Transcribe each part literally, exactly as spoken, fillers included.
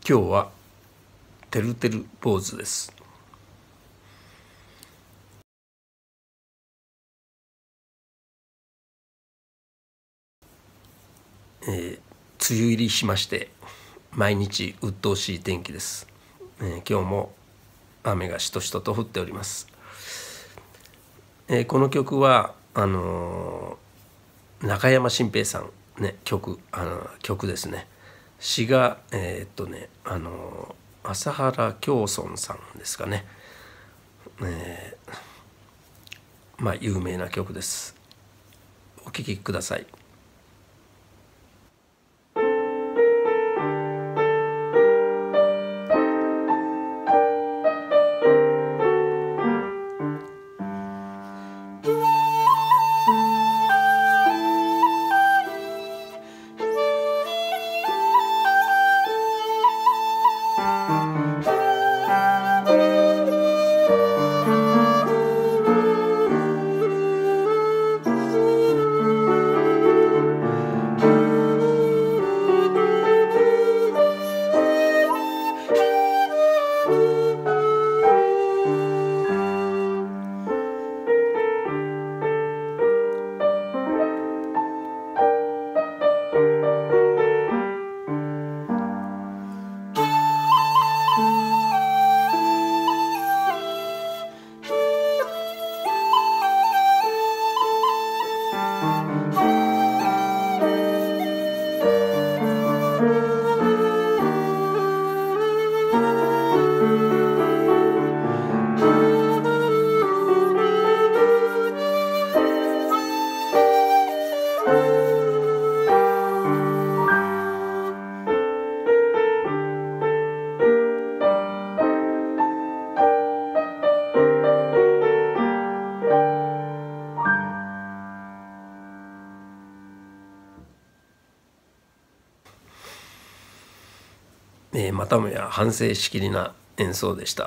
今日はてるてる坊主です。えー、梅雨入りしまして毎日鬱陶しい天気です。えー、今日も雨がしとしとと降っております。えー、この曲はあのー、中山新平さんね曲あの曲ですね。詩がえー、っとねあのー、朝原京村さんですかね。えー、まあ有名な曲です。お聴きください。えー、またもや反省しきりな演奏でした。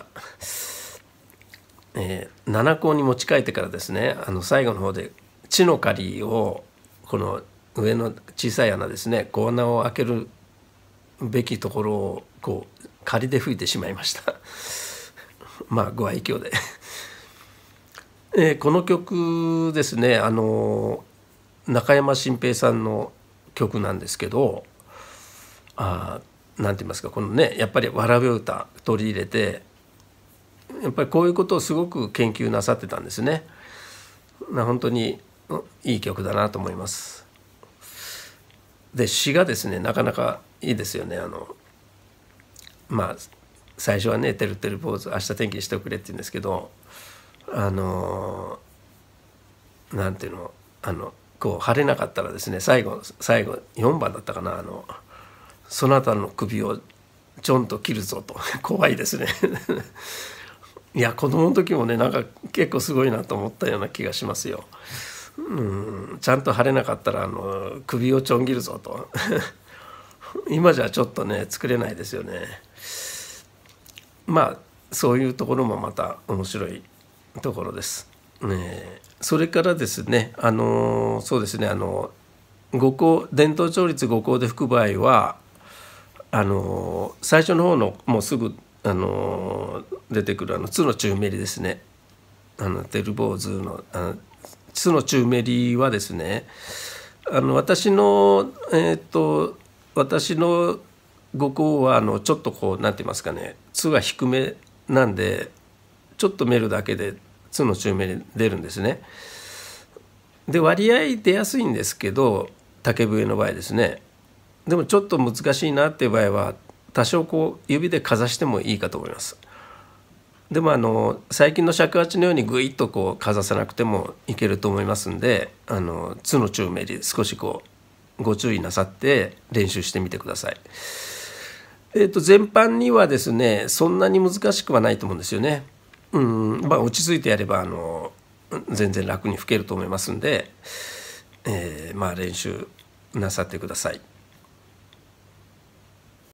えー、七高に持ち帰ってからですね、あの最後の方で地の仮をこの上の小さい穴ですね、小穴を開けるべきところをこう仮で吹いてしまいました。まあご愛嬌で。えー、この曲ですね、あの中山新平さんの曲なんですけど、あなんて言いますか、このねやっぱりわらべ歌取り入れて、やっぱりこういうことをすごく研究なさってたんですね。本当にいい曲だなと思います。で詩がですねなかなかいいですよね。あのまあ最初はね「てるてる坊主明日天気にしておくれ」って言うんですけど、あのなんていうのあのこう晴れなかったらですね、最後最後よんばんだったかな、あのそなたの首をちょんと切るぞと。怖いですね。いや子供の時もねなんか結構すごいなと思ったような気がしますよ。うんちゃんと晴れなかったらあの首をちょん切るぞと。今じゃちょっとね作れないですよね。まあそういうところもまた面白いところです。ね、それからですねあのそうですねあの五香伝統調律五香で吹く場合はあの最初の方のもうすぐあの出てくるあの津の中メリですね。あのてる坊主のあの津の中メリはですね、あの私のえっ、ー、と私の五香はあのちょっとこうなんて言いますかね、津が低めなんでちょっとメルだけで津の中メリ出るんですね。で割合出やすいんですけど竹笛の場合ですね。でもちょっと難しいなっていう場合は多少こう指でかざしてもいいかと思います。でもあの最近の尺八のようにグイッとこうかざさなくてもいけると思いますんで、あの津の中メリ少しこうご注意なさって練習してみてください。えーと全般にはですねそんなに難しくはないと思うんですよね。うんまあ落ち着いてやればあの全然楽に吹けると思いますんで、えー、まあ練習なさってください。